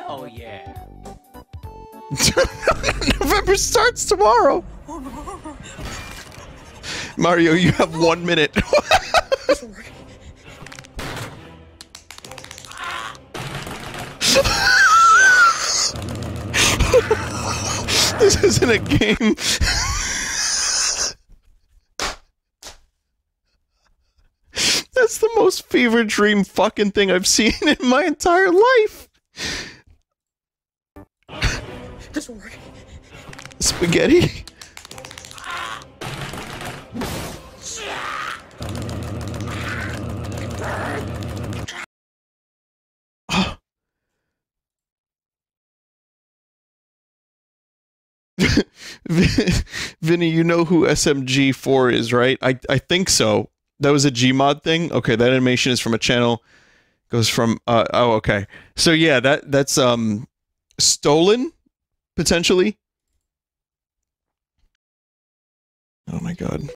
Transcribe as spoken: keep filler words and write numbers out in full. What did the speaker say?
Oh yeah. November starts tomorrow. Mario, you have one minute. This isn't a game. That's the most fever dream fucking thing I've seen in my entire life. Doesn't work. Spaghetti? Vinny, you know who S M G four is, right? I, I think so. That was a Gmod thing? Okay, that animation is from a channel. Goes from, uh, oh, okay. So yeah, that that's um stolen, potentially. Oh my god.